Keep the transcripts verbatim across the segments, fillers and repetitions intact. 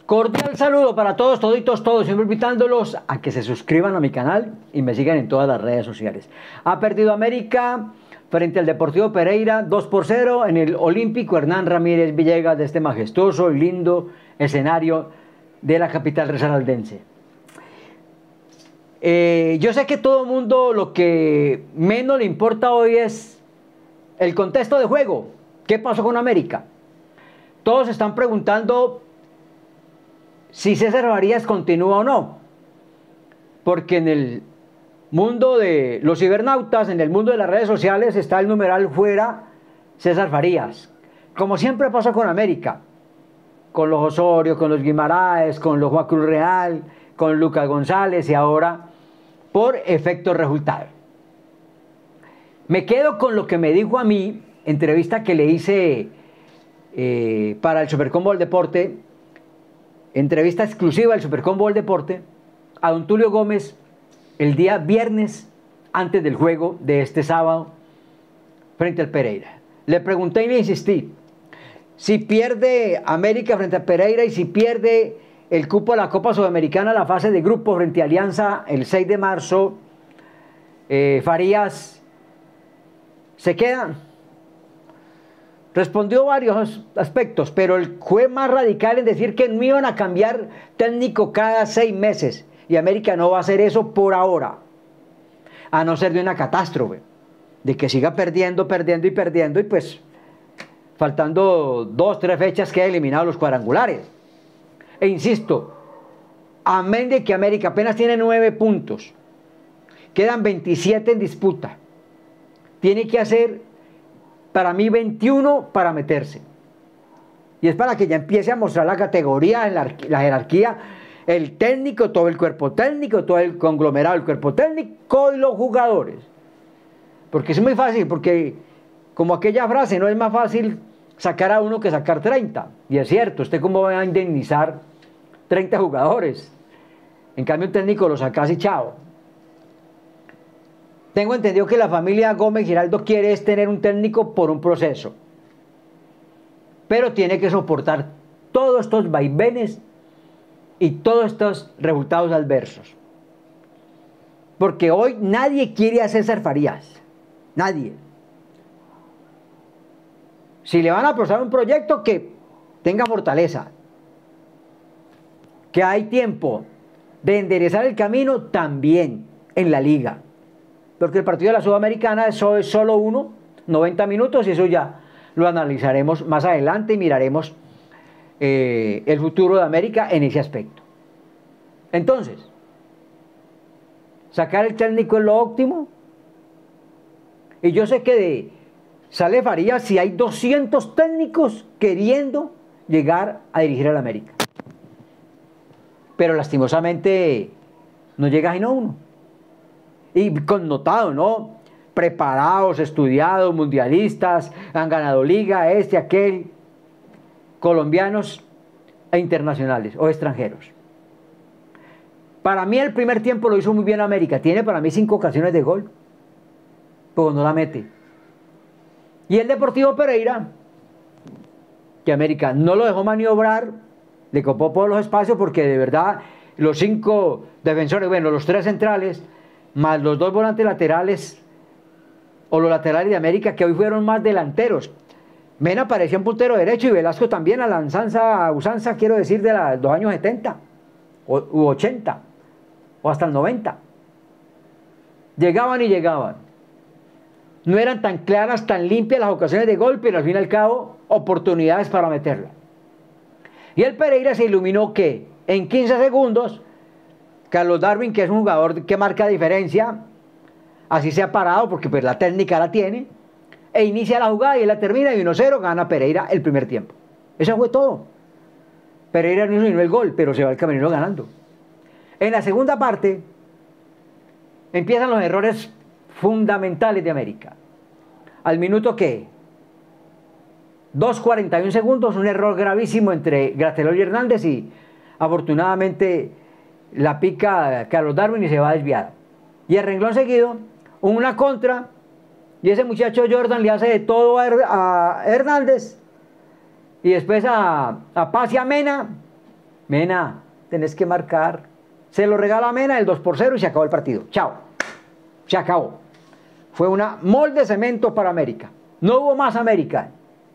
Cordial saludo para todos, toditos, todos, siempre invitándolos a que se suscriban a mi canal y me sigan en todas las redes sociales. Ha perdido América frente al Deportivo Pereira dos por cero en el Olímpico Hernán Ramírez Villegas de este majestuoso y lindo escenario de la capital risaraldense. Eh, yo sé que todo el mundo lo que menos le importa hoy es el contexto de juego. ¿Qué pasó con América? Todos están preguntando si César Farías continúa o no, porque en el mundo de los cibernautas, en el mundo de las redes sociales, está el numeral fuera César Farías, como siempre pasa con América, con los Osorio, con los Guimaraes, con los Juan Cruz Real, con Lucas González y ahora por efecto resultado. Me quedo con lo que me dijo a mí, entrevista que le hice eh, para el Supercombo del Deporte, entrevista exclusiva del Supercombo del Deporte, a don Tulio Gómez el día viernes antes del juego de este sábado frente al Pereira. Le pregunté y le insistí, si pierde América frente a Pereira y si pierde el cupo a la Copa Sudamericana, la fase de grupo frente a Alianza el seis de marzo, eh, Farías se queda. Respondió varios aspectos, pero el fue más radical en decir que no iban a cambiar técnico cada seis meses. Y América no va a hacer eso por ahora. A no ser de una catástrofe. De que siga perdiendo, perdiendo y perdiendo. Y pues, faltando dos, tres fechas, queda eliminado los cuadrangulares. E insisto, amén de que América apenas tiene nueve puntos. Quedan veintisiete en disputa. Tiene que hacer, para mí, veintiuno para meterse. Y es para que ya empiece a mostrar la categoría, la, la jerarquía, el técnico, todo el cuerpo técnico, todo el conglomerado, el cuerpo técnico y los jugadores. Porque es muy fácil, porque como aquella frase, no es más fácil sacar a uno que sacar treinta. Y es cierto, ¿usted cómo va a indemnizar treinta jugadores? En cambio, un técnico lo sacas y chao. Tengo entendido que la familia Gómez Giraldo quiere es tener un técnico por un proceso. Pero tiene que soportar todos estos vaivenes y todos estos resultados adversos. Porque hoy nadie quiere a César Farías. Nadie. Si le van a apostar un proyecto, que tenga fortaleza. Que hay tiempo de enderezar el camino también en la liga. Porque el partido de la Sudamericana eso es solo uno, noventa minutos, y eso ya lo analizaremos más adelante y miraremos eh, el futuro de América en ese aspecto. Entonces, sacar el técnico es lo óptimo. Y yo sé que de sale Farías si hay doscientos técnicos queriendo llegar a dirigir al América. Pero lastimosamente no llega sino uno. Y connotado, ¿no? Preparados, estudiados, mundialistas, han ganado liga, este, aquel, colombianos e internacionales o extranjeros. Para mí el primer tiempo lo hizo muy bien América, tiene para mí cinco ocasiones de gol, pero no la mete. Y el Deportivo Pereira, que América no lo dejó maniobrar, le copó por los espacios porque de verdad los cinco defensores, bueno, los tres centrales, más los dos volantes laterales o los laterales de América, que hoy fueron más delanteros. Mena parecía un puntero derecho y Velasco también, a la ansanza, a usanza, quiero decir, de la, los años setenta o, u ochenta o hasta el noventa. Llegaban y llegaban. No eran tan claras, tan limpias las ocasiones de gol, pero al fin y al cabo, oportunidades para meterla. Y el Pereira se iluminó que en quince segundos Carlos Darwin, que es un jugador que marca diferencia, así se ha parado porque pues la técnica la tiene, e inicia la jugada y él la termina y uno cero gana Pereira el primer tiempo. Eso fue todo. Pereira no hizo el gol, pero se va el camerino ganando. En la segunda parte empiezan los errores fundamentales de América. Al minuto que dos cuarenta y uno segundos, un error gravísimo entre Graterol y Hernández y afortunadamente la pica Carlos Darwin y se va desviado. Y el renglón seguido, una contra, y ese muchacho Jordan le hace de todo a, Her a Hernández, y después a, a Paz y a Mena, Mena, tenés que marcar. Se lo regala a Mena el dos por cero y se acabó el partido. Chao. Se acabó. Fue una molde de cemento para América. No hubo más América.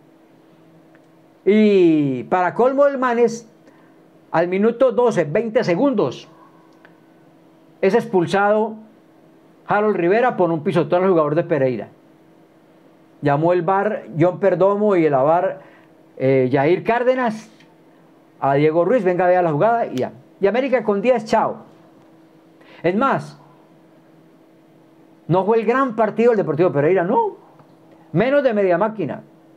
Y para colmo del Manes, al minuto doce, veinte segundos, es expulsado Harold Rivera por un pisotón al jugador de Pereira. Llamó el V A R John Perdomo y el V A R eh, Jair Cárdenas a Diego Ruiz, venga a ver la jugada y ya. Y América con diez, chao. Es más, no fue el gran partido del Deportivo Pereira, no. Menos de media máquina.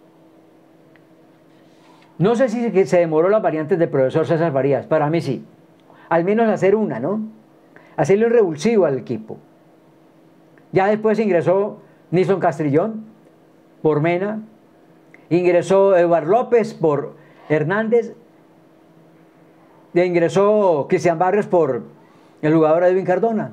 No sé si se demoró las variantes del profesor César Farías, para mí sí. Al menos hacer una, ¿no? Hacerle un revulsivo al equipo. Ya después ingresó Nilson Castrillón por Mena, ingresó Eduardo López por Hernández, e ingresó Cristian Barrios por el jugador Edwin Cardona.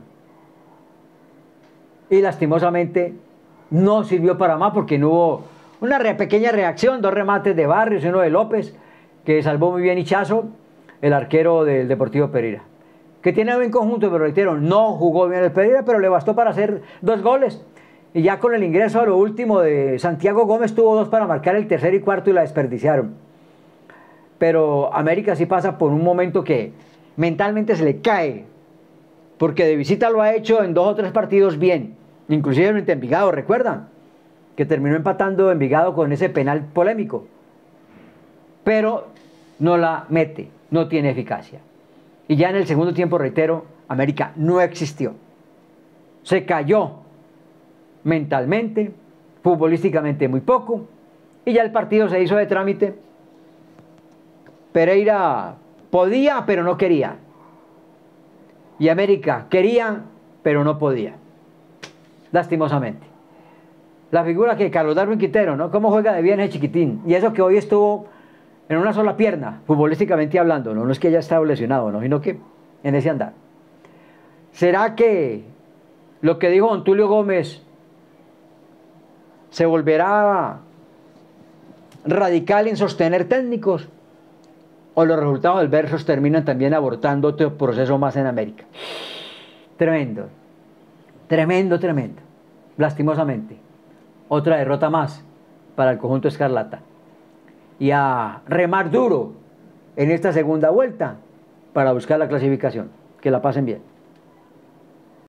Y lastimosamente no sirvió para más porque no hubo una re pequeña reacción, dos remates de Barrios y uno de López, que salvó muy bien Hichazo, el arquero del Deportivo Pereira. Que tiene buen conjunto, pero reitero, no jugó bien el Pereira, pero le bastó para hacer dos goles. Y ya con el ingreso a lo último de Santiago Gómez tuvo dos para marcar el tercer y cuarto y la desperdiciaron. Pero América sí pasa por un momento que mentalmente se le cae, porque de visita lo ha hecho en dos o tres partidos bien, inclusive frente a Envigado, ¿recuerdan? Que terminó empatando Envigado con ese penal polémico. Pero no la mete, no tiene eficacia. Y ya en el segundo tiempo, reitero, América no existió. Se cayó mentalmente, futbolísticamente muy poco, y ya el partido se hizo de trámite. Pereira podía, pero no quería. Y América quería, pero no podía. Lastimosamente. La figura que Carlos Darwin Quintero, ¿no? ¿Cómo juega de bien ese chiquitín? Y eso que hoy estuvo en una sola pierna, futbolísticamente hablando, no, no es que haya estado lesionado, ¿no? Sino que en ese andar. ¿Será que lo que dijo don Tulio Gómez se volverá radical en sostener técnicos? ¿O los resultados adversos terminan también abortando otro proceso más en América? Tremendo, tremendo, tremendo. Lastimosamente, otra derrota más para el conjunto escarlata. Y a remar duro en esta segunda vuelta para buscar la clasificación. Que la pasen bien.